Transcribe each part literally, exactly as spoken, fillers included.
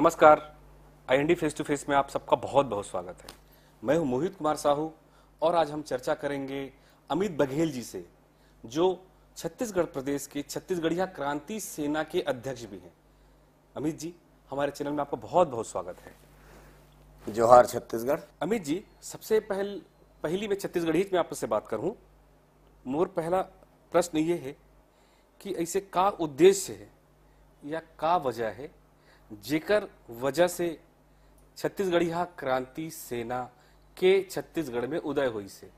नमस्कार, I N D face to face में आप सबका बहुत बहुत स्वागत है। मैं हूं मोहित कुमार साहू और आज हम चर्चा करेंगे अमित बघेल जी से, जो छत्तीसगढ़ प्रदेश के छत्तीसगढ़िया क्रांति सेना के अध्यक्ष भी हैं। अमित जी, हमारे चैनल में आपका बहुत बहुत स्वागत है। जोहार छत्तीसगढ़। अमित जी, सबसे पहल पहली मैं छत्तीसगढ़ी में आपसे बात करूं। मोर पहला प्रश्न ये है कि ऐसे का उद्देश्य है या का वजह है जेकर वजह से छत्तीसगढ़िया क्रांति सेना के छत्तीसगढ़ में उदय हुई से।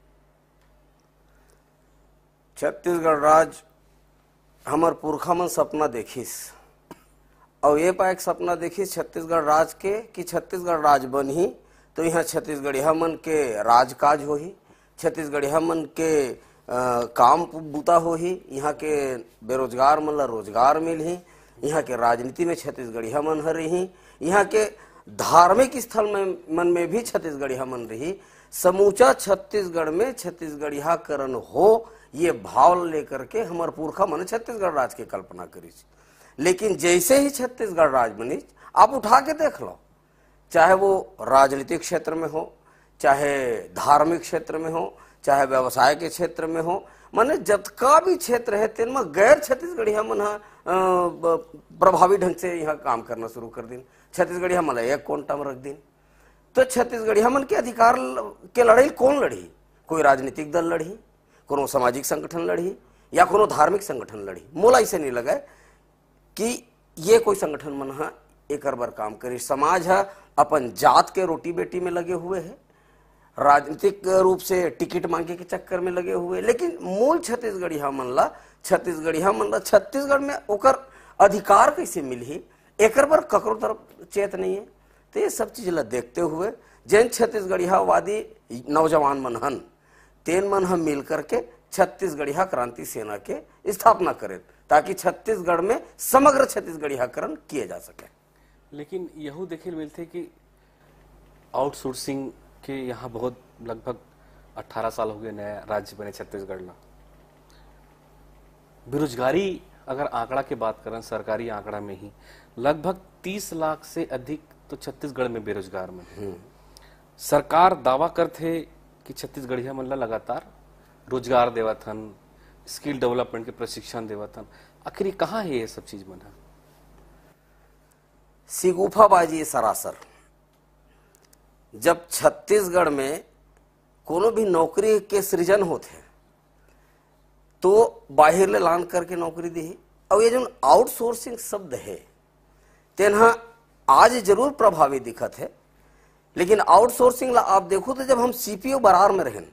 छत्तीसगढ़ राज हमार पुरखा मन सपना देखिस और ये पाए सपना देखिस छत्तीसगढ़ राज के कि छत्तीसगढ़ राज बनही तो यहाँ छत्तीसगढ़िया मन के राजकाज होही, छत्तीसगढ़िया मन के आ, काम बूता होही, यहाँ के बेरोजगार मन ला रोजगार मिलही, यहाँ के राजनीति में छत्तीसगढ़िया मन ह रही, यहाँ के धार्मिक स्थल में मन में भी छत्तीसगढ़िया मन रही। समूचा छत्तीसगढ़ में छत्तीसगढ़ियाकरण हो, ये भाव लेकर के हमार पुरखा मन छत्तीसगढ़ राज की कल्पना करी। लेकिन जैसे ही छत्तीसगढ़ राज बनी, आप उठा के देख लो, चाहे वो राजनीतिक क्षेत्र में हो, चाहे धार्मिक क्षेत्र में हो, चाहे व्यवसाय के क्षेत्र में हो, माने जतका भी क्षेत्र है तेन में गैर छत्तीसगढ़िया मन प्रभावी ढंग से यहाँ काम करना शुरू कर दिन। छत्तीसगढ़िया मन एक कोंटा में रख दिन। तो छत्तीसगढ़िया मन के अधिकार के लड़ाई कौन लड़ी? कोई राजनीतिक दल लड़ी, कोनो सामाजिक संगठन लड़ी या कोनो धार्मिक संगठन लड़ी। मोला ऐसे नहीं लगा कि ये कोई संगठन मन हा एक बार काम करी। समाज है अपन जात के रोटी बेटी में लगे हुए है, राजनीतिक रूप से टिकट मांगे के चक्कर में लगे हुए, लेकिन मूल छत्तीसगढ़िया मन ला छत्तीसगढ़िया मन ला छत्तीसगढ़ में ओकर अधिकार कैसे मिलही एक बार ककरो तरफ चेत नहीं है। तो ये सब चीज ला देखते हुए जैन छत्तीसगढ़ियावादी नौजवान मन हन तेन मन हम मिल करके छत्तीसगढ़िया क्रांति सेना के स्थापना करें ताकि छत्तीसगढ़ में समग्र छत्तीसगढ़ियाकरण किए जा सके। लेकिन यहू देखे मिलते कि आउटसोर्सिंग के यहाँ बहुत लगभग अठारह साल हो गए नया राज्य बने छत्तीसगढ़ में। बेरोजगारी अगर आंकड़ा की बात करें, सरकारी आंकड़ा में ही लगभग तीस लाख से अधिक तो छत्तीसगढ़ में बेरोजगार में। सरकार दावा करते कि छत्तीसगढ़िया मन ला लगातार रोजगार देवत हन, स्किल डेवलपमेंट के प्रशिक्षण देवत हन। आखिर कहाँ है ये सब चीज मन? सिगुफाबाजी सरासर। जब छत्तीसगढ़ में कोनो भी नौकरी के सृजन होते तो बाहर ले लान करके नौकरी दी। और ये जो आउटसोर्सिंग शब्द है तेना आज जरूर प्रभावी दिखत है, लेकिन आउटसोर्सिंग ला आप देखो तो जब हम सीपीओ बरार में रहें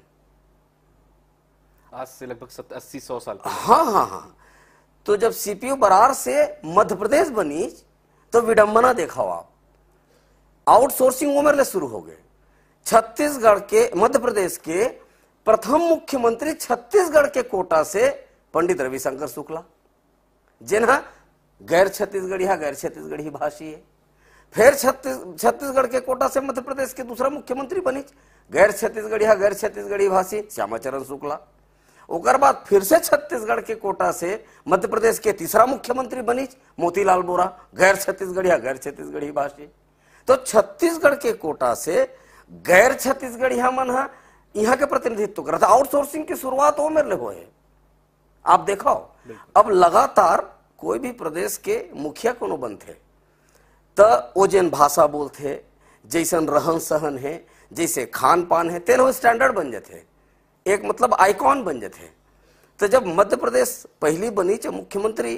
आज से लगभग अस्सी सौ साल हाँ हाँ हाँ तो जब सीपीओ बरार से मध्य प्रदेश बनी तो विडंबना देखा आप, आउटसोर्सिंग उम्र ले शुरू हो गए। छत्तीसगढ़ के मध्य प्रदेश के प्रथम मुख्यमंत्री छत्तीसगढ़ के कोटा से पंडित रविशंकर शुक्ला, जिन्हा गैर छत्तीसगढ़िया गैर छत्तीसगढ़ी भाषी है। फिर छत्तीस छत्तीसगढ़ के कोटा से मध्य प्रदेश के दूसरा मुख्यमंत्री बनी गैर छत्तीसगढ़िया गैर छत्तीसगढ़ी भाषी श्यामाचरण शुक्ला। ओकर बाद फिर से छत्तीसगढ़ के कोटा से मध्य प्रदेश के तीसरा मुख्यमंत्री बनी मोतीलाल वोरा, गैर छत्तीसगढ़िया गैर छत्तीसगढ़ी भाषी। तो छत्तीसगढ़ के कोटा से गैर छत्तीसगढ़िया मन हा यहाँ के प्रतिनिधित्व करता था। आउटसोर्सिंग की शुरुआत वो मेरे हो है। आप देखो अब लगातार कोई भी प्रदेश के मुखिया कोनो बनते तो वो जैन भाषा बोलते, जैसन रहन सहन है, जैसे खान पान है, तेन स्टैंडर्ड बन जाते, एक मतलब आइकॉन बन जाते। तो जब मध्य प्रदेश पहली बनी जब मुख्यमंत्री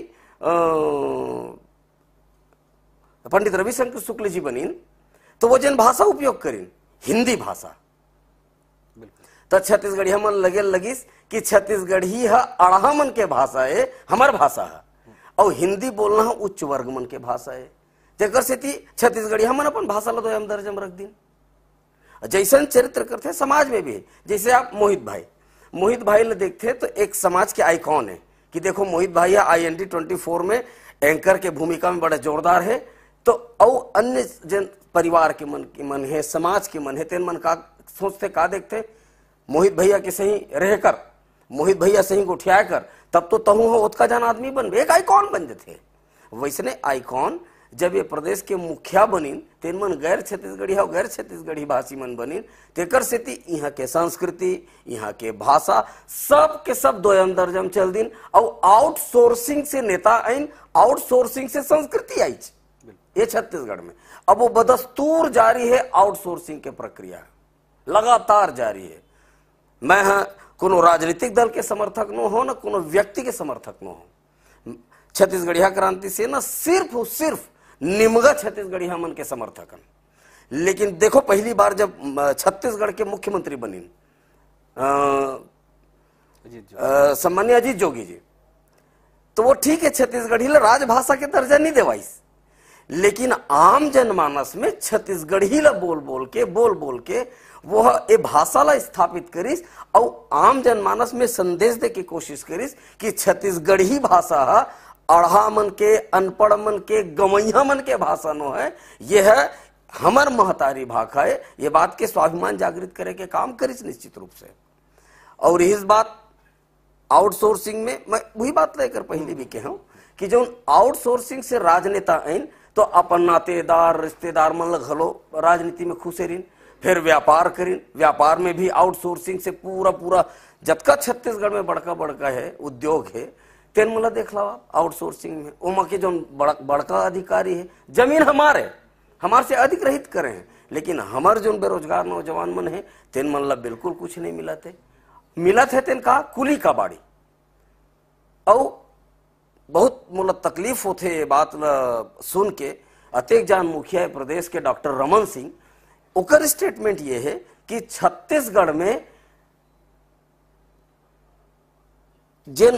पंडित रविशंकर शुक्ल जी बनी तो वो जन भाषा उपयोग करीन हिंदी भाषा। तो छत्तीसगढ़िया मन लगे लगिस कि छत्तीसगढ़ी है अड़हा मन के भाषा है, हमार भाषा है, और हिंदी बोलना है उच्च वर्ग मन के भाषा है। तेकर से छत्तीसगढ़िया मन अपन भाषा ला दोयम दर्जा में रख दिन। जैसन चरित्र करते समाज में भी, जैसे आप मोहित भाई मोहित भाई ले देखते तो एक समाज के आइकॉन है कि देखो मोहित भाई I N D twenty four में एंकर के भूमिका में बड़ा जोरदार है। तो और अन्य जन परिवार के मन के मन है, समाज के मन है, तेन मन का सोचते का देखते मोहित भैया के सही रहकर, मोहित भैया सही गोठिया कर, तब तो तहु हो उत्का जान आदमी बन एक आइकॉन बन जाते। वैसने आइकॉन जब ये प्रदेश के मुखिया बनिन तेन मन गैर छत्तीसगढ़ी और गैर छत्तीसगढ़ी भाषी मन बनिन तेकर सेती यहाँ के संस्कृति, यहाँ के भाषा सब के सब दो दर्जम चल दिन और आउटसोर्सिंग से नेता आइन, आउटसोर्सिंग से संस्कृति आई ये छत्तीसगढ़ में। अब वो बदस्तूर जारी है, आउटसोर्सिंग के प्रक्रिया लगातार जारी है। मैं हाँ कोनो राजनीतिक दल के समर्थक न हो, न कोनो व्यक्ति के समर्थक न हो। छत्तीसगढ़िया क्रांति से न सिर्फ और सिर्फ निमगा छत्तीसगढ़िया मन के समर्थक हन। लेकिन देखो पहली बार जब छत्तीसगढ़ के मुख्यमंत्री बनी सम्मान्य अजीत जोगी जी, तो वो ठीक है छत्तीसगढ़ी ला राजभाषा के दर्जा नहीं देवाइस, लेकिन आम जनमानस में छत्तीसगढ़ी ला बोल बोल के बोल बोल के वो ए भाषा ला स्थापित करिस और आम जनमानस में संदेश दे के कोशिश करिस कि छत्तीसगढ़ी भाषा अढ़ा मन के, अनपढ़ मन के, गवैया मन के भाषा नो है, यह है हमर महतारी भाषा है। ये बात के स्वाभिमान जागृत करे के काम करिस निश्चित रूप से। और इस बात आउटसोर्सिंग में मैं वही बात लेकर पहले भी कहा कि जो आउटसोर्सिंग से राजनेता आइन तो अपन नातेदार रिश्तेदार मन ल घलो राजनीति में खुशे रिन, फिर व्यापार करिन, व्यापार में भी आउटसोर्सिंग से पूरा पूरा जतका छत्तीसगढ़ में बड़का बड़का है उद्योग है तेन मला देख लो आप आउटसोर्सिंग में ओमा के जो बड़ा बड़का अधिकारी है, जमीन हमारे हमारे से अधिग्रहित करे हैं, लेकिन हमार जो बेरोजगार नौजवान मन है तेन मन ला बिल्कुल कुछ नहीं मिला थे मिलत है तेन का कुली का बाड़ी। और बहुत मोला तकलीफ होते ये बात ला सुन के अतेक जान मुखिया प्रदेश के डॉक्टर रमन सिंह ओकर स्टेटमेंट ये है कि छत्तीसगढ़ में जिन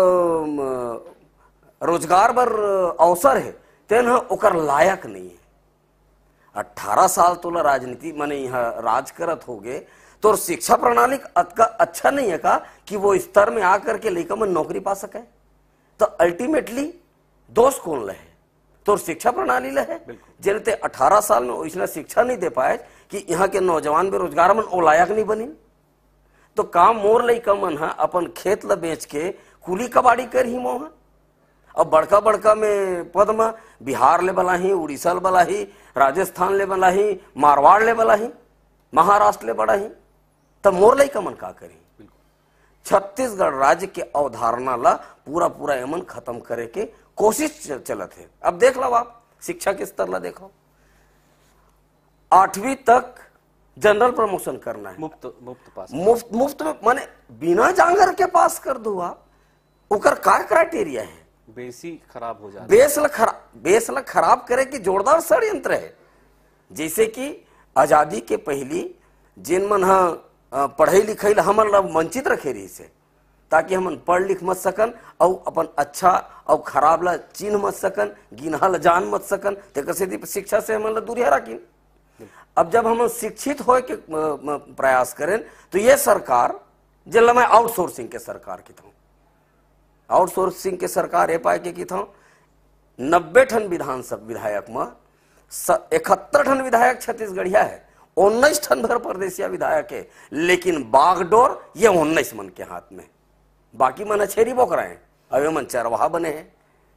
रोजगार बर अवसर है तेन ओकर लायक नहीं है। अठारह साल तोला राजनीति माने यहाँ राज करत हो गए तो शिक्षा प्रणाली का अच्छा नहीं है का कि वो स्तर में आकर के लड़का में नौकरी पा सके, तो अल्टीमेटली दोष कौन लहे? तो शिक्षा प्रणाली लहे जिनते अठारह साल में वैसा शिक्षा नहीं दे पाए कि यहाँ के नौजवान बेरोजगार मन ओ लायक नहीं बनी, तो काम मोर लइका मन है अपन खेत ला बेच के कुली कबाड़ी कर ही मोह। अब बड़का बड़का में पद में बिहार ले बला ही, उड़ीसा ले बला ही, राजस्थान ले बला ही, मारवाड़ ले बला ही, महाराष्ट्र ले बड़ा ही, तब मोर लइका मन का करी? छत्तीसगढ़ राज्य के अवधारणा ला पूरा पूरा एमन खत्म करे के कोशिश चलत है। अब देख लो आप शिक्षा के स्तर ला देखो, आठवीं तक जनरल प्रमोशन करना है, मुफ्त मुफ्त पास मुफ्त मुफ्त में माने बिना जांगर के पास कर दो आप, ओकर का क्राइटेरिया है? बेसी खराब हो जाता है। बेस ला खराब बेस ला खराब करे की जोरदार षड्यंत्र है। जैसे कि आजादी के पहली जिन मन हा पढ़ाई लिखाई ला हमन ला वंचित रखे रही से, ताकि हमन पढ़ लिख मत सकन और अपन अच्छा और खराब ला चिन्ह मत सकन, गिनहा ला जान मत सकन, ते कसे शिक्षा से हमन ला दूरी रखी। अब जब हम शिक्षित हो के प्रयास करें तो ये सरकार जिला मैं आउटसोर्सिंग के सरकार की था, आउटसोर्सिंग के सरकार ए पाए के की था नब्बे ठन विधानसभा विधायक में इकहत्तर ठन विधायक छत्तीसगढ़िया है, उन्नीस ठन भर प्रदेशिया विधायक है, लेकिन बागडोर ये उन्नीस मन के हाथ में, बाकी मन छेरी बोकरा है, अवे मन चरवाहा बने हैं।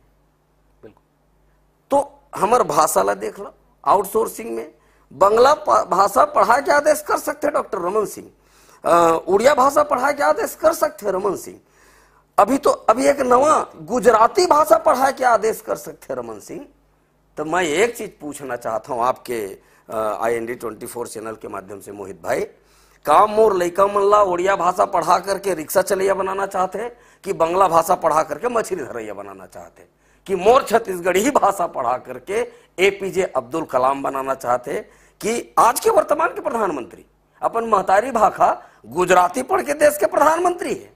तो हमार भाषा ला देख लो, आउटसोर्सिंग में बंगला भाषा पढ़ा के आदेश कर सकते डॉक्टर रमन सिंह, उड़िया भाषा पढ़ा के आदेश कर सकते रमन सिंह, अभी तो अभी एक नवा गुजराती भाषा पढ़ा के आदेश कर सकते रमन सिंह। तो मैं एक चीज पूछना चाहता हूं आपके I N D twenty four channel के माध्यम से मोहित भाई, काम मोर लइका मन ला उड़िया भाषा पढ़ा करके रिक्शा चलैया बनाना चाहते हैं कि बंगला भाषा पढ़ा करके मछली धरैया बनाना चाहते हैं, कि मोर छत्तीसगढ़ी भाषा पढ़ा करके एपीजे अब्दुल कलाम बनाना चाहते हैं, कि आज के वर्तमान के प्रधानमंत्री अपन महतारी भाषा गुजराती पढ़ के देश के प्रधानमंत्री है,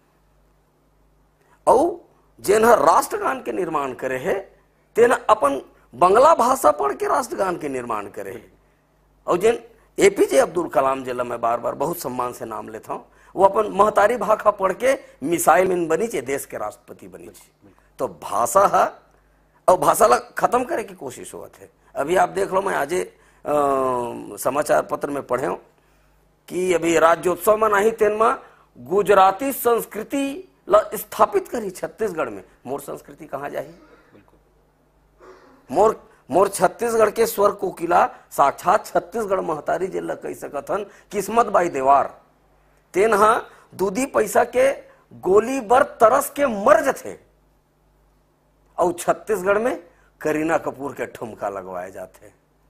और जिन राष्ट्रगान के निर्माण करे है तेन अपन बंगला भाषा पढ़ के राष्ट्रगान के निर्माण करे है। और जिन एपीजे अब्दुल कलाम जिला मैं बार बार बहुत सम्मान से नाम लेता हूं, वो अपन महतारी भाषा पढ़ के मिसाइल मैन बनी चे, देश के राष्ट्रपति बनी चे। तो भाषा है और भाषा ला खत्म करे की कोशिश हुआ थे। अभी आप देख लो, मैं आज समाचार पत्र में पढ़े हूं कि अभी राज्योत्सव में नहीं तेन में गुजराती संस्कृति ला स्थापित करी छत्तीसगढ़ में। मोर संस्कृति कहाँ जाही? मोर मोर छत्तीसगढ़ के स्वर कोकिला साक्षात छत्तीसगढ़ महतारी जिला कह सकथन किस्मत बाई देवार तेन हा दूधी पैसा के गोली बर तरस के मर जथे और छत्तीसगढ़ में करीना कपूर के ठुमका लगवाए जाते।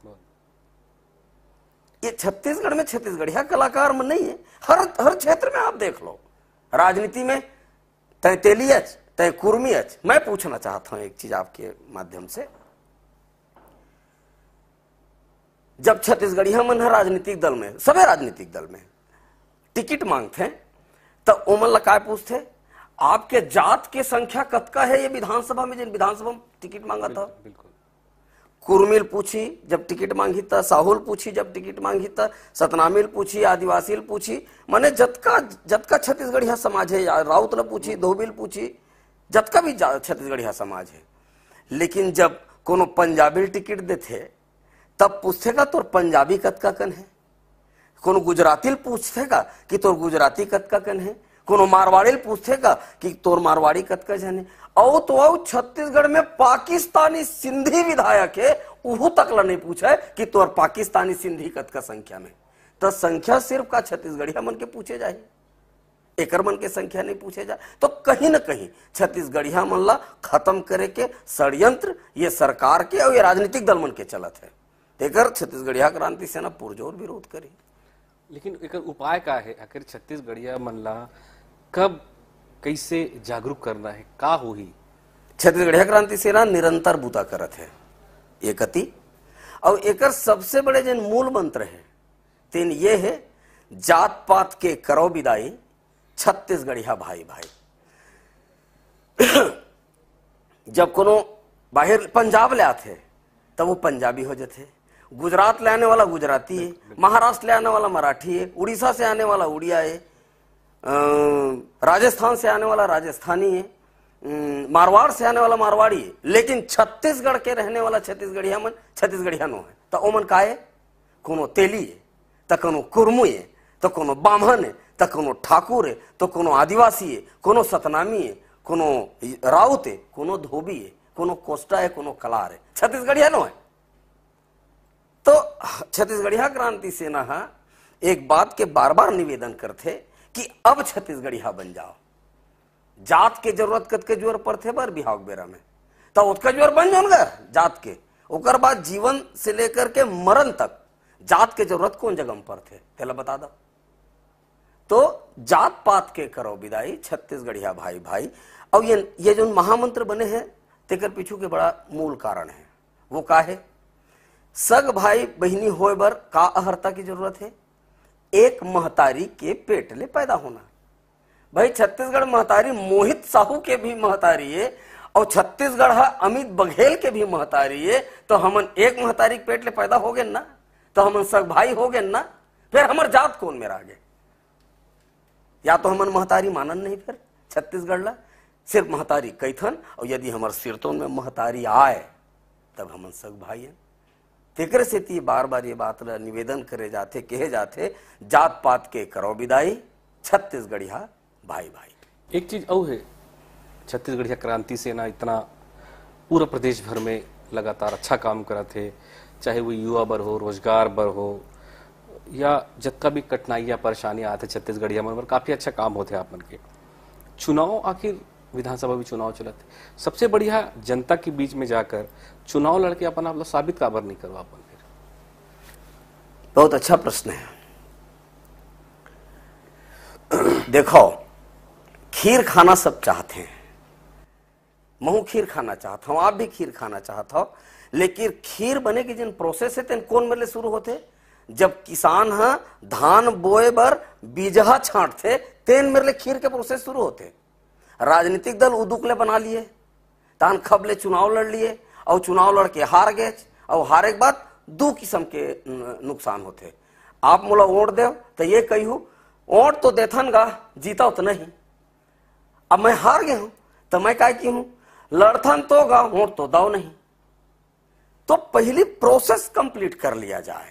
ये छत्तीसगढ़ में छत्तीसगढ़िया कलाकार में नहीं है, हर हर क्षेत्र में आप देख लो, राजनीति में तय तेलियच तय कुर्मियच। मैं पूछना चाहता हूं एक चीज आपके माध्यम से, जब छत्तीसगढ़िया मन है राजनीतिक दल में, सभी राजनीतिक दल में टिकट मांगते तो ओमन ला काय पूछते, आपके जात के संख्या कतका है ये विधानसभा में, जिन विधानसभा में टिकट मांगा था। बिल्कुल कुर्मिल पूछी जब टिकट मांगी था, साहुल पूछी जब टिकट मांगी था, सतनामिल पूछी, आदिवासी पूछी, माने जतका जतका छत्तीसगढ़िया समाज है, राउत ला पूछी, धोबिल पूछी, जतका भी छत्तीसगढ़िया समाज है। लेकिन जब कोनो पंजाबी टिकट देते तब पूछते का तोर पंजाबी कतका कन है, कोनो गुजराती पूछते का कि तोर गुजराती कतका कन है, कोनो मारवाड़ी पूछते का कि तोर मारवाड़ी कतका जन है। औ तो औ छत्तीसगढ़ में पाकिस्तानी सिंधी विधायक है, उहू तक ला नहीं पूछा है कि तोर पाकिस्तानी सिंधी कतका संख्या में। तो संख्या सिर्फ का छत्तीसगढ़िया मन के पूछे जाए, एकर मन के संख्या नहीं पूछे जाए। तो कहीं ना कहीं छत्तीसगढ़िया मन ला खत्म करे के षड्यंत्र ये सरकार के और ये राजनीतिक दल मन के चलत है। एकर छत्तीसगढ़िया क्रांति सेना पुरजोर विरोध करी। लेकिन एकर उपाय का है, आखिर छत्तीसगढ़िया मन ला कब कैसे जागरूक करना है, का होही? छत्तीसगढ़िया क्रांति सेना निरंतर बूता करत है एकति, और एकर सबसे बड़े जन मूल मंत्र है तेन ये है, जात पात के करो विदाई छत्तीसगढ़िया भाई भाई। जब कोनो बाहर पंजाब ले आते तब वो पंजाबी हो जाते, गुजरात ले आने वाला गुजराती है, महाराष्ट्र ले आने वाला मराठी है, उड़ीसा से आने वाला उड़िया है, राजस्थान से आने वाला राजस्थानी है, मारवाड़ से आने वाला मारवाड़ी है। लेकिन छत्तीसगढ़ के रहने वाला छत्तीसगढ़िया मन छत्तीसगढ़िया नो है। तो ओमन का है, कोनो तेली है, तो कोनो कुर्मू है, तो कोनो बामन है, तो कोनो ठाकुर है, तो कोनो आदिवासी है, कोनो सतनामी है, कोनो राउत है, कोनो धोबी है, कोनो कोस्टा है, कोनो कलार है, छत्तीसगढ़िया नो है। तो छत्तीसगढ़िया क्रांति सेना एक बात के बार बार निवेदन करते कि अब छत्तीसगढ़िया बन जाओ। जात के जरूरत कद के जोर पड़ते बर बिहाव बेरा में, तो उसका जोर बन जाओ ना जात के, ओकर बाद जीवन से लेकर के मरण तक जात के जरूरत कौन जगह में पड़ते तेला बता दो। तो जात पात के करो विदाई छत्तीसगढ़िया भाई भाई। और ये ये जो महामंत्र बने हैं तेकर पीछू के बड़ा मूल कारण है, वो का है, सग भाई बहिनी होए बर का अहर्ता की जरूरत है, एक महतारी के पेट ले पैदा होना। भाई छत्तीसगढ़ महतारी मोहित साहू के भी महतारी है और छत्तीसगढ़ अमित बघेल के भी महतारी है। तो हमन एक महतारी के पेट ले पैदा हो गए ना, तो हमन सग भाई हो गए ना, फिर हमर जात कौन में आगे? या तो हमन महतारी मानन नहीं, फिर छत्तीसगढ़ ला सिर्फ महतारी कैथन, और यदि हमार सिरतोन में महतारी आए तब हमन सग भाई हैं। तेकर से ती बार बार ये बात निवेदन करे जाते, कहे जाते, जात पात के करो विदाई छत्तीसगढ़िया भाई भाई। एक चीज और है, छत्तीसगढ़िया क्रांति सेना इतना पूरा प्रदेश भर में लगातार अच्छा काम करत है, चाहे वो युवा बर हो, रोजगार बर हो, या जतका भी कठिनाइयां परेशानियां आते छत्तीसगढ़िया मन बर काफी अच्छा काम होते आप मन के। चुनाव आखिर विधानसभा भी चुनाव चलत, सबसे बढ़िया जनता के बीच में जाकर चुनाव लड़के अपना आप साबित काबर नहीं करवा अपन? फिर बहुत अच्छा प्रश्न है। देखो, खीर खाना सब चाहते हैं, मैं खीर खाना चाहता हूं, आप भी खीर खाना चाहता हो, लेकिन खीर बने की जिन प्रोसेस है तेन कौन मेले शुरू होते? जब किसान हा धान बोए बर बीजहा छांटते तेन मेरे खीर के प्रोसेस शुरू होते। राजनीतिक दल उदुकले बना लिए, तान खबले चुनाव लड़ लिए और चुनाव लड़ के हार गए, और हारे के बाद दो किस्म के नुकसान होते। आप मोला वोट दे तो ये कहू वोट तो देथन गा, जीता तो नहीं, अब मैं हार गया हूं तो मैं क्या की हूं, लड़थन तो गा, वोट तो दाव नहीं। तो पहली प्रोसेस कंप्लीट कर लिया जाए।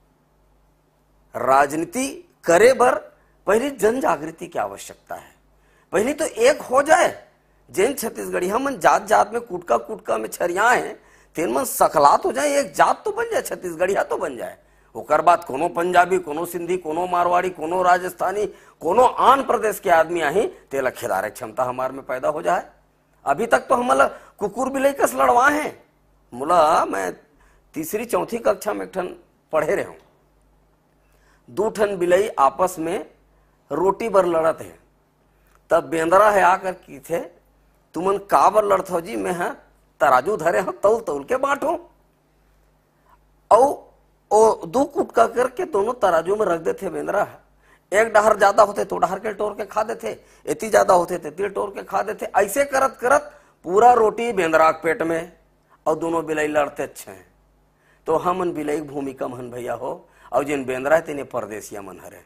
राजनीति करे बर पहली जन जागृति की आवश्यकता है। पहली तो एक हो जाए, जिन छत्तीसगढ़िया मन जात जात में कुटका कुटका में छरिया है, तेन मन सकलात हो जाए, एक जात तो बन जाए, छत्तीसगढ़िया तो बन जाए। ओकर बाद कोनो पंजाबी, कोनो सिंधी, कोनो मारवाड़ी, कोनो राजस्थानी, कोनो आन प्रदेश के आदमी आही तेला खिलारे क्षमता हमार में पैदा हो जाए। अभी तक तो हमला कुकुर बिलाई कस लड़वा है। मुला मैं तीसरी चौथी कक्षा में एक ठन पढ़े रहे हूं, दो ठन बिलाई आपस में रोटी बर लड़त है। तब बेंदरा है आकर की थे, तुमन का बर लड़त हो जी? मैं हाँ तराजू धरे हूं, तौल तौल के बांटो। और दो कुटका करके दोनों तराजू में रख देते बेंदरा। एक डहर ज्यादा होते तो डहर के टोर के खा देते, इतनी ज्यादा होते थे इतनी टोर के खा देते। ऐसे करत करत पूरा रोटी बेंदरा के पेट में, और दोनों बिलाई लड़ते अच्छे हैं। तो हमन बिलाई भूमिका मन भैया हो, और जिन बेंदरा है तेने परदेसिया मन हरे।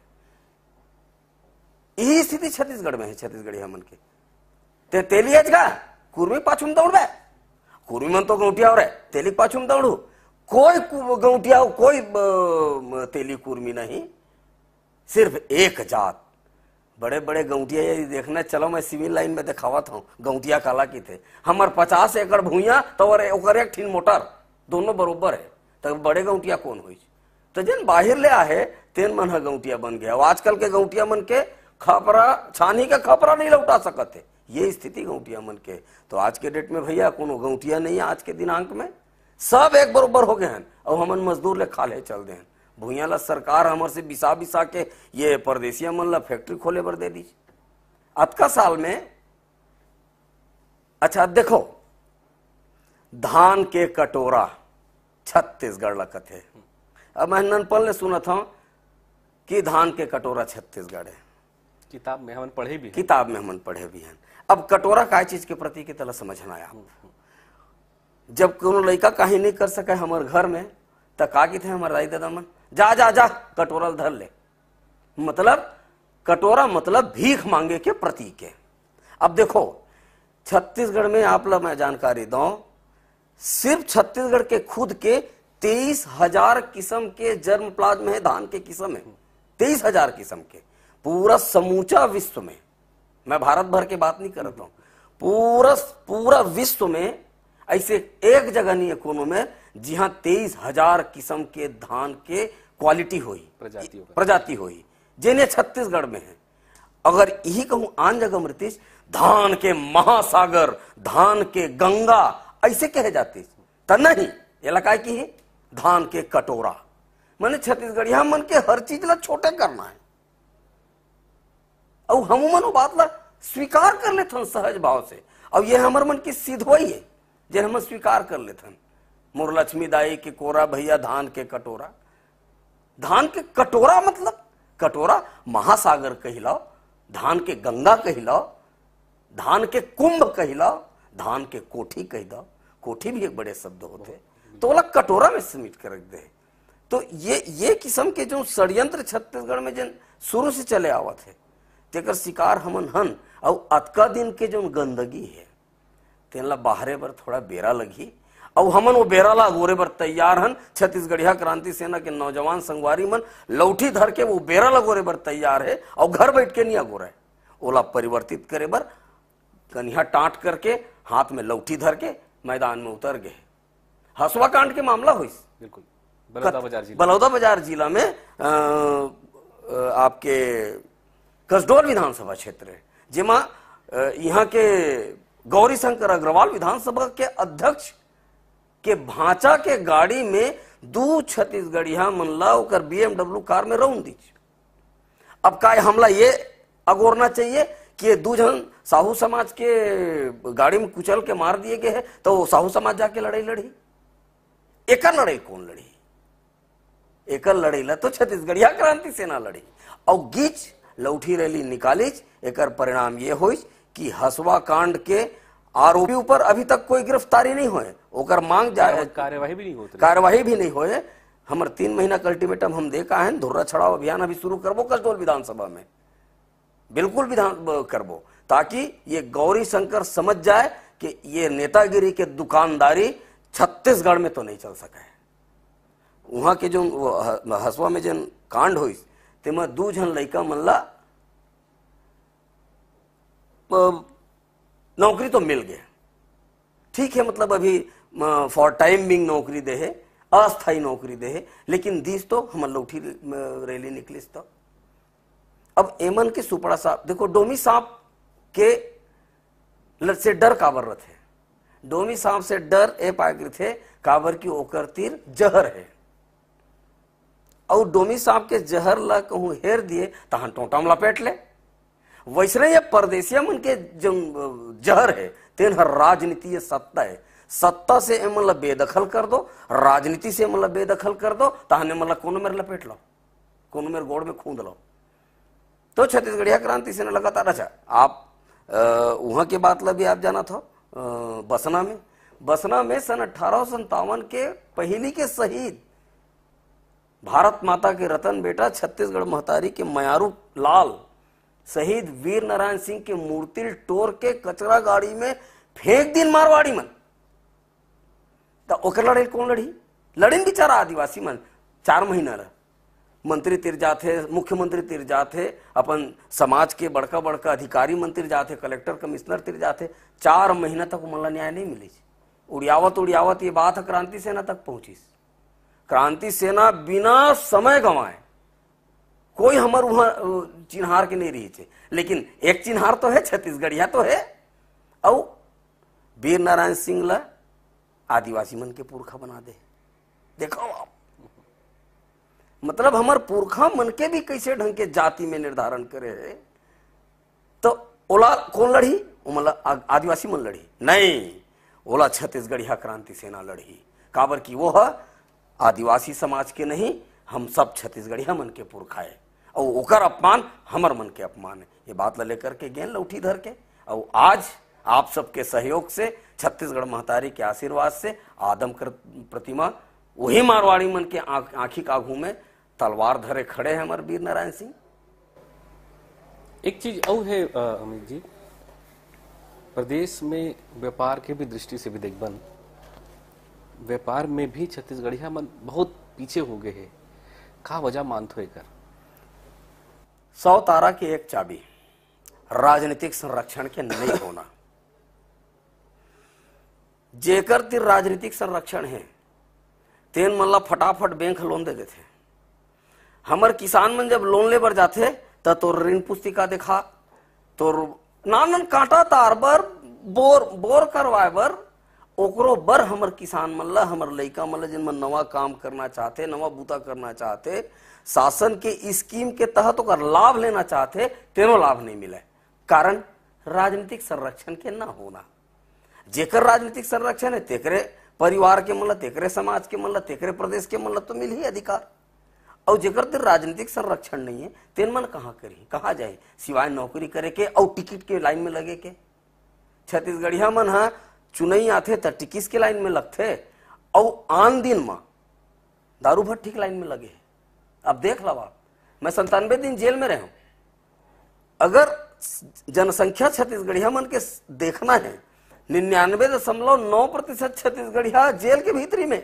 यही स्थिति छत्तीसगढ़ में है। छत्तीसगढ़ी हमन के ते तेली अजगा कुर्मी पाछुम दौड़बे, कुर्मी मन तो गौटिया हो रहे, तेली पाछुम दौड़ू। कोई गौटिया कोई तेली कुर्मी नहीं, सिर्फ एक जात। बड़े बड़े गौटिया ये देखना चलो, मैं सिविल लाइन में दिखावत हूँ गौटिया काला की थे। हमार पचास एकड़ भूइया तो ओकर एक ठीन मोटर, दोनों बरोबर है। तो बड़े गौटिया कौन हुई? तो जिन बाहर ले आए तेन मन गौटिया बन गया। आजकल के गौटिया मन के खपरा, छानी का खपरा नहीं लौटा सकते, ये स्थिति गौटिया मन के। तो आज के डेट में भैया कोनो गौटिया नहीं है। आज के दिनांक में सब एक बरोबर हो गए हैं, और हमन मजदूर ले खा ले चल दे हैं। भूइया ला सरकार हमर से बिसा बिसा के ये परदेसिया मन ला फैक्ट्री खोले बर दे दी अतका साल में। अच्छा देखो, धान के कटोरा छत्तीसगढ़ ला कथे। अब मैं ननपन ले सुना था कि धान के कटोरा छत्तीसगढ़ है। किताब में हमन पढ़े भी हैं। किताब में हमन पढ़े भी हैं। अब कटोरा काय चीज के प्रति की तरह समझना आया। जब कोनो लड़का कहीं नहीं कर सके हमारे घर में, तो का की थे हमारे दाई दादा मन, जा जा जा कटोरा धर ले। मतलब कटोरा मतलब भीख मांगे के प्रतीक है। अब देखो छत्तीसगढ़ में आप लोग मैं जानकारी दूं, सिर्फ छत्तीसगढ़ के खुद के तेईस हजार किस्म के जर्म प्लाज्म है, धान के किस्म है, तेईस हजार किस्म के। पूरा समूचा विश्व में, मैं भारत भर की बात नहीं करता हूं, पूरा पूरा विश्व में ऐसे एक जगह नहीं है कोनो में जहां तेईस हजार किस्म के धान के क्वालिटी हुई, प्रजाति प्रजाति हुई, जिन्हें छत्तीसगढ़ में है। अगर यही कहूं आन जगह मृतिश धान के महासागर, धान के गंगा ऐसे कहे जाते, तो नहीं इलाका की है धान के कटोरा। मैंने छत्तीसगढ़िया मन के हर चीज ला छोटे करना है, और हम मन बात ला स्वीकार कर लेते सहज भाव से। और ये हमर मन की सिद्ध हुई है जे हम स्वीकार कर लेते। मोर लक्ष्मी दाई के कोरा भैया धान के कटोरा, धान के कटोरा मतलब कटोरा महासागर कहिलाओ, धान के गंगा कहिलाओ, धान के कुंभ कहिलाओ, धान के कोठी कह दो। कोठी भी एक बड़े शब्द होते, तो बोला कटोरा में समेट कर रख दे। तो ये ये किस्म के जो षड्यंत्र छत्तीसगढ़ में जिन शुरू से चले आवत है, तेकर शिकार हमन हन। और अतका दिन के जो गंदगी है तेला बाहरे बर थोड़ा बेरा लगी, और हमन वो बेरा ला गोरे बर तैयार हन। छत्तीसगढ़िया क्रांति सेना के नौजवान संगवारी मन लौठी धर के वो बेरा ला गोरे बर तैयार है, और घर बैठ के नहीं गोरे ओला परिवर्तित करे बर कन्या टाट करके हाथ में लौठी धर के मैदान में उतर गए। हसुआ कांड के मामला हुई बिल्कुल बलौदा बाजार जिला, बलौदा बाजार जिला में आ, आ, आपके कसडोल विधानसभा क्षेत्र है, जिमा यहाँ के गौरी शंकर अग्रवाल विधानसभा के अध्यक्ष के भांचा के गाड़ी में दो छत्तीसगढ़िया मनला होकर बीएमडब्ल्यू कार में रौन दी। अब का हमला ये अगोरना चाहिए कि ये दो जन साहू समाज के गाड़ी में कुचल के मार दिए गए हैं, तो साहू समाज जाके लड़ाई लड़ी। एकर लड़ाई कौन लड़ी? एकर लड़ाई ला तो छत्तीसगढ़िया क्रांति सेना लड़ी, और गीच लौठी रैली निकाली। एकर परिणाम ये हुई कि हसुआ कांड के आरोपी ऊपर अभी तक कोई गिरफ्तारी नहीं हुए, ओकर मांग जाए कार्यवाही भी नहीं होती, कार्यवाही भी नहीं हुए। हमर तीन महीना का अल्टीमेटम हम देखा है, धुर्रा छड़ाओ अभियान अभी शुरू करबो कसडोल विधानसभा में, बिल्कुल विधान करबो, ताकि ये गौरी शंकर समझ जाए कि ये नेतागिरी के दुकानदारी छत्तीसगढ़ में तो नहीं चल सका है। वहां के जो हसुआ में जो कांड हुई तेमा दू जन लड़का मनला नौकरी तो मिल गया, ठीक है, मतलब अभी फॉर टाइम बिंग नौकरी दे है, अस्थायी नौकरी दे है, लेकिन दिस तो हम लौठी रैली निकलिस। तो अब एमन के सुपड़ा साहब देखो, डोमी सांप के से डर काबर रथे, डोमी सांप से डर ए पाकर थे काबर की ओकर तीर जहर है, और डोमी सांप के जहर ला कहूं हेर दिए तहन टोटा में लपेट ले। वैसने ये परदेसिया मन के जो जहर है तेन हर राजनीति सत्ता है, सत्ता से एमन ला बेदखल कर दो, राजनीति से एमन ला बेदखल कर दो, तहने मन ला कोनो मेरे लपेट लो, कोनो मेरे गोड़ में खूंद लो। तो छत्तीसगढ़िया क्रांति से लगातार, अच्छा आप वहां के बात ला भी आप जाना था, आ, बसना में बसना में सन अठारह सौ संतावन के पहली के शहीद भारत माता के रतन बेटा छत्तीसगढ़ महतारी के मयारू लाल शहीद वीर नारायण सिंह के मूर्ति टोर के कचरा गाड़ी में फेंक दिन मारवाड़ी मन। तो ओकर लड़ाई कौन लड़ी? लड़ीन बेचारा आदिवासी मन। चार महीना रह मंत्री तिर जाते, मुख्यमंत्री तिर जाते, अपन समाज के बड़का बड़का अधिकारी मंत्री जाते, कलेक्टर कमिश्नर तिर जाते, चार महीना तक मला न्याय नहीं मिले। उड़ियावत उड़ियावत ये बात क्रांति सेना तक पहुंची। क्रांति सेना बिना समय गंवाए, कोई हमर वहां चिन्हार के नहीं रही थे, लेकिन एक चिन्हार तो है, छत्तीसगढ़िया तो है। और वीर नारायण सिंह ला आदिवासी मन के पुरखा बना दे। देखो आप, मतलब हमार पुरखा मन के भी कैसे ढंग के जाति में निर्धारण करे है। तो ओला कौन लड़ी? मतलब आदिवासी मन लड़ी नहीं, ओला छत्तीसगढ़िया क्रांति सेना लड़ी। काबर की वो है आदिवासी समाज के नहीं, हम सब छत्तीसगढ़िया मन के पुरखा है, और ओकर अपमान हमर मन के अपमान है। ये बात ला लेकर के गेंद लौठी धर के, और आज आप सबके सहयोग से, छत्तीसगढ़ महतारी के आशीर्वाद से आदम कर प्रतिमा वही मारवाड़ी मन के आंखी कागू में तलवार धरे खड़े हैं हमारे वीर नारायण सिंह। एक चीज और है अमित जी, प्रदेश में व्यापार के भी दृष्टि से भी देखबन, व्यापार में भी छत्तीसगढ़िया मन बहुत पीछे हो गए हैं। का वजह मानत हो एकर? सौ तारा की एक चाबी राजनीतिक संरक्षण के नहीं होना। जेकर तिर राजनीतिक संरक्षण है तेन मन ला फटाफट बैंक लोन दे देते। हमर किसान मन जब लोन ले बर जाते त तोर ऋण पुस्तिका देखा, तोर नानन कांटा तार बर, बोर बोर करवाए बर, ओकरो बर हमर किसान मन ला, हमर लइका मन ला जिन मन नवा काम करना चाहते, नवा बूता करना चाहते, शासन के स्कीम के तहत ओकर लाभ लेना चाहते, तेनो लाभ नहीं मिले। कारण राजनीतिक संरक्षण के ना होना। जेकर राजनीतिक संरक्षण है तेकरे परिवार के मन ला, तेकरे समाज के मन ला, तेकरे प्रदेश के मन ला तो मिल ही अधिकार। और जेकर ते राजनीतिक संरक्षण नहीं है तेन मन कहाँ करी, कहाँ जाए, सिवाय नौकरी करे के और टिकट के लाइन में लगे के। छत्तीसगढ़िया मन हा चुनाई आते तो टिकिस के लाइन में लगते, और आन दिन में दारू भट्टी के लाइन में लगे। अब देख लो आप, मैं संतानवे दिन जेल में रहा हूं। अगर जनसंख्या छत्तीसगढ़िया मन के देखना है, निन्यानवे दशमलव नौ प्रतिशत छत्तीसगढ़िया जेल के भीतरी में,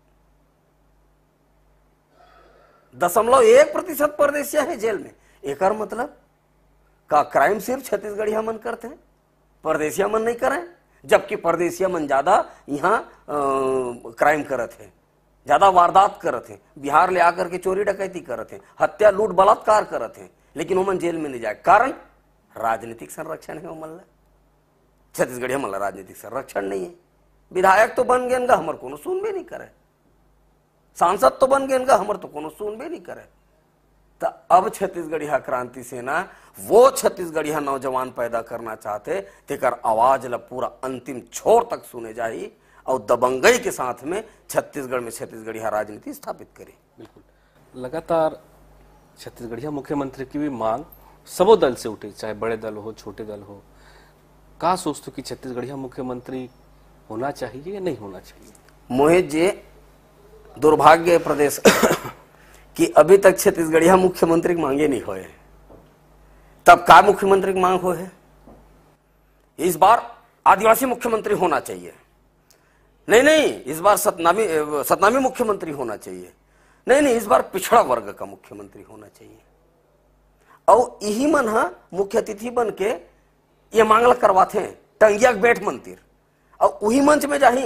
दशमलव एक प्रतिशत परदेसिया है जेल में। एक मतलब का क्राइम सिर्फ छत्तीसगढ़िया मन करते हैं, परदेसिया मन नहीं करें, जबकि परदेसिया मन ज्यादा यहाँ क्राइम करत है, ज्यादा वारदात करत है, बिहार ले आकर के चोरी डकैती करत है, हत्या लूट बलात्कार करत है, लेकिन वो मन जेल में नहीं जाए। कारण राजनीतिक संरक्षण है। वो मन छत्तीसगढ़िया मन राजनीतिक संरक्षण नहीं है। विधायक तो बन गए हमर कोनो सुन भी नहीं करे, सांसद तो बन गए हमर तो कोनो सुन भी नहीं करे। तो अब छत्तीसगढ़िया क्रांति सेना वो छत्तीसगढ़िया नौजवान पैदा करना चाहते, तेकर आवाज ला पूरा अंतिम छोर तक सुने जाही, और दबंगई के साथ में छत्तीसगढ़ में छत्तीसगढ़िया राजनीति स्थापित करे। बिल्कुल, लगातार छत्तीसगढ़िया मुख्यमंत्री की भी मांग सबो दल से उठे, चाहे बड़े दल हो छोटे दल हो। का सोचते कि छत्तीसगढ़िया मुख्यमंत्री होना चाहिए या नहीं होना चाहिए? मोहे जे दुर्भाग्य प्रदेश कि अभी तक छत्तीसगढ़िया मुख्यमंत्री की मांगे नहीं होए, तब का मुख्यमंत्री की मांग हो है? इस बार आदिवासी मुख्यमंत्री होना चाहिए, नहीं नहीं इस बार सतनामी सतनामी मुख्यमंत्री होना चाहिए, नहीं नहीं इस बार पिछड़ा वर्ग का मुख्यमंत्री होना चाहिए। और यही मन हा मुख्य अतिथि बन के ये मांगला करवाते हैं टंगिया बैठ मंदिर, और वही मंच में जाही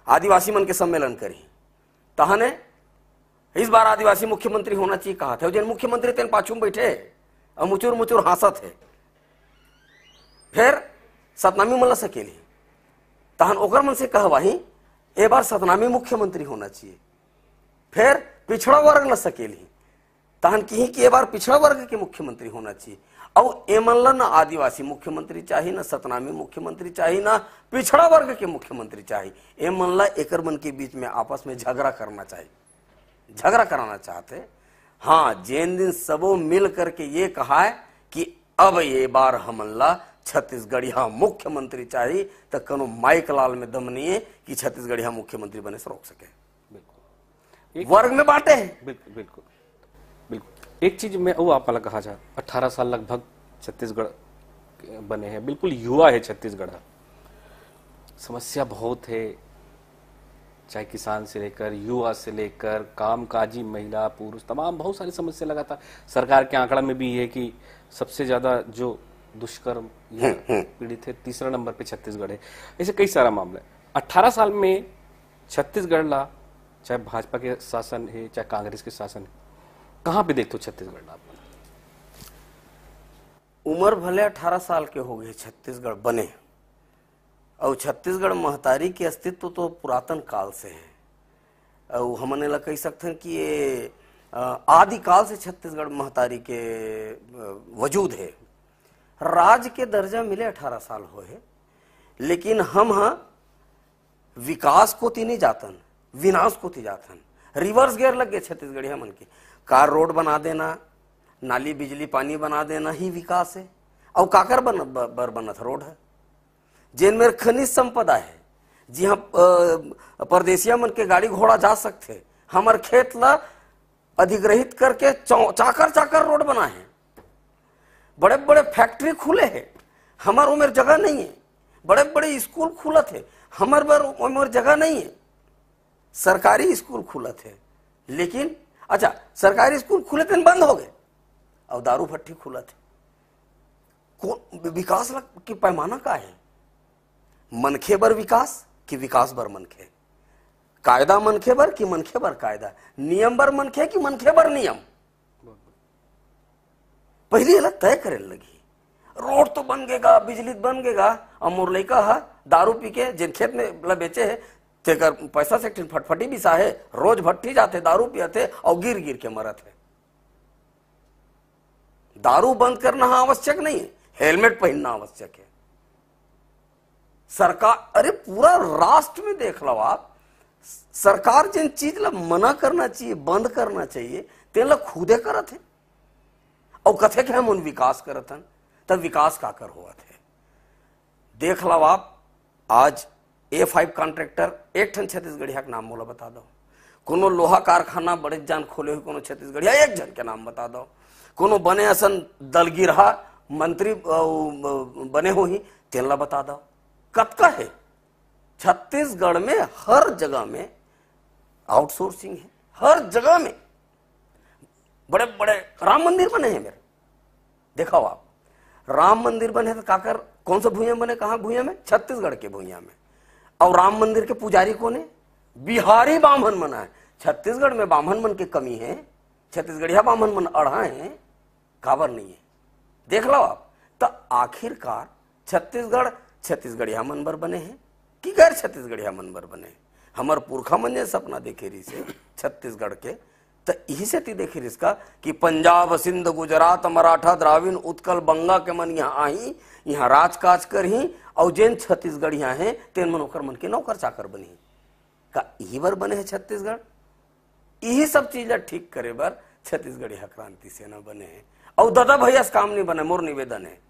आदिवासी मन के सम्मेलन करी, तहने इस बार आदिवासी मुख्यमंत्री होना चाहिए कहा था। जिन मुख्यमंत्री तेन पाछू में बैठे और मुचुर मुचुर हंसत है, फिर सतनामी मन ला सकेली, तहन ओकर मन से कहवाही ए बार सतनामी मुख्यमंत्री होना चाहिए। फिर पिछड़ा वर्ग ला सकेली, तहन कही कि ए बार पिछड़ा वर्ग के मुख्यमंत्री होना चाहिए। और ए मन ला न आदिवासी मुख्यमंत्री चाहिए, न सतनामी मुख्यमंत्री चाहिए, न पिछड़ा वर्ग के मुख्यमंत्री चाहिए। ए मन ला एकर मन के बीच में आपस में झगड़ा करना चाहिए, झगड़ा कराना चाहते। हाँ, जिन दिन सबो मिल करके ये कहा है कि अब ये बार हमन ला छत्तीसगढ़िया मुख्यमंत्री चाहिए, तो कनो माइक लाल में दम नहीं है कि छत्तीसगढ़िया मुख्यमंत्री बने से रोक सके। बिल्कुल वर्ग में बांटे हैं। बिल्कुल बिल्कुल बिल्कुल। एक चीज में वो आप वाला कहा जा, अठारह साल लगभग छत्तीसगढ़ बने हैं, बिल्कुल युवा है छत्तीसगढ़। समस्या बहुत है, चाहे किसान से लेकर युवा से लेकर कामकाजी महिला पुरुष, तमाम बहुत सारी समस्या लगातार। सरकार के आंकड़ा में भी है कि सबसे ज्यादा जो दुष्कर्म पीड़ित है तीसरा नंबर पे छत्तीसगढ़ है। ऐसे कई सारा मामला है। अठारह साल में छत्तीसगढ़ ला, चाहे भाजपा के शासन है चाहे कांग्रेस के शासन है, कहां पे देखते हो छत्तीसगढ़ ला? उम्र भले अठारह साल के हो गए छत्तीसगढ़ बने, और छत्तीसगढ़ महतारी के अस्तित्व तो पुरातन काल से है। और हमने ला कह सकते हैं कि ये आदिकाल से छत्तीसगढ़ महतारी के वजूद है। राज के दर्जा मिले अठारह साल हो है, लेकिन हम हाँ विकास को ती नहीं जातन, विनाश को ती जातन। रिवर्स गेयर लग गए छत्तीसगढ़िया मन के। कार रोड बना देना, नाली बिजली पानी बना देना ही विकास है। और काकर बन बर बनत रोड है, जिन में खनिज संपदा है, जी हाँ परदेसिया मन के गाड़ी घोड़ा जा सकते। हमार खेत ला अधिग्रहित करके चाकर चाकर रोड बना है, बड़े बड़े फैक्ट्री खुले हैं, हमार उम्र जगह नहीं है। बड़े बड़े स्कूल खुला थे, हमार बर उम्र जगह नहीं है। सरकारी स्कूल खुला थे, लेकिन अच्छा सरकारी स्कूल खुले थे बंद हो गए, और दारू भट्टी खुला थे। कौन विकास की पैमाना का है? मनखे बर विकास कि विकास बर मनखे? कायदा मनखे बर कि मनखे बर कायदा? नियम बर मनखे कि मनखे बर नियम? पहली अलग तय करे लगी। रोड तो बन गेगा, बिजली बन गेगा, और मोर लइका हा दारू पी के जिन खेत में ला बेचे है तेकर पैसा से फटफटी बिसा है, रोज भट्टी जाते दारू पियाते और गिर गिर के मरत है। दारू बंद करना आवश्यक नहीं है, हेलमेट पहनना आवश्यक है। सरकार, अरे पूरा राष्ट्र में देख लो आप, सरकार जिन चीज ला मना करना चाहिए, बंद करना चाहिए, तेन ला खुदे करत है। और कथे के हम उन विकास करत हन, तब विकास का कर हुआ थे। देख लो आप, आज ए फाइव कॉन्ट्रैक्टर एक ठन छत्तीसगढ़िया के नाम मोला बता दो। कोनो लोहा कारखाना बड़े जान खोले हुए कोनो छत्तीसगढ़िया एक जन के नाम बता दो। कोनो बने असन दलगिरहा मंत्री बने हो ही तेन ला बता दो। कतका है छत्तीसगढ़ में? हर जगह में आउटसोर्सिंग है, हर जगह में। बड़े बड़े राम मंदिर बने हैं मेरे, देखो आप, राम मंदिर बने तो काकर कौन सा भूया बने? कहा भूया में? छत्तीसगढ़ के भूया में। और राम मंदिर के पुजारी कौन है? बिहारी बामन मन है। छत्तीसगढ़ में बामन मन की कमी है, छत्तीसगढ़िया बामन मन अढ़ा है, काबर नहीं है? देख लो आप। तो आखिरकार छत्तीसगढ़ छत्तीसगढ़िया मन बर बने हैं कि गैर छत्तीसगढ़िया मन बर बने? हमार पुरखा मन ने सपना देखे रही से छत्तीसगढ़ के, तो यही से ती देखे इसका कि पंजाब सिंध गुजरात मराठा द्राविड़ उत्कल बंगा के मन यहाँ आई, यहाँ राजकाज कर ही, और जैन छत्तीसगढ़िया हैं तेन मन ओकर मन के नौकर चाकर बनी। का यही बर बने हैं छत्तीसगढ़? यही सब चीज ठीक करे बर छत्तीसगढ़िया क्रांति सेना बने हैं। और दादा भैया से काम नहीं बने। मोर निवेदन है,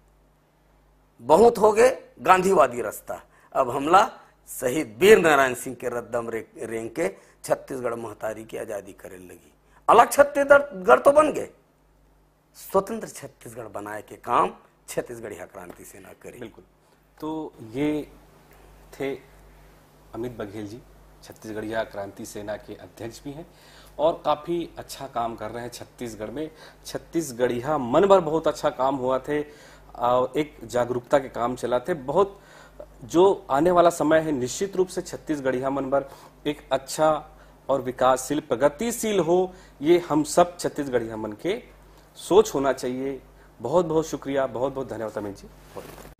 बहुत हो गए गांधीवादी रास्ता, अब हमला शहीद वीर नारायण सिंह के रद्दम रे, रेंग के छत्तीसगढ़ महतारी की आजादी करे लगी। अलग छत्तीसगढ़ तो बन गए, स्वतंत्र छत्तीसगढ़ बनाए के काम छत्तीसगढ़िया क्रांति सेना करी। बिल्कुल। तो ये थे अमित बघेल जी, छत्तीसगढ़िया क्रांति सेना के अध्यक्ष भी हैं और काफी अच्छा काम कर रहे हैं छत्तीसगढ़ में। छत्तीसगढ़िया मन भर बहुत अच्छा काम हुआ थे और एक जागरूकता के काम चला थे। बहुत जो आने वाला समय है निश्चित रूप से छत्तीसगढ़िया मन पर एक अच्छा और विकासशील प्रगतिशील हो, ये हम सब छत्तीसगढ़िया मन के सोच होना चाहिए। बहुत बहुत शुक्रिया, बहुत बहुत धन्यवाद अमित जी।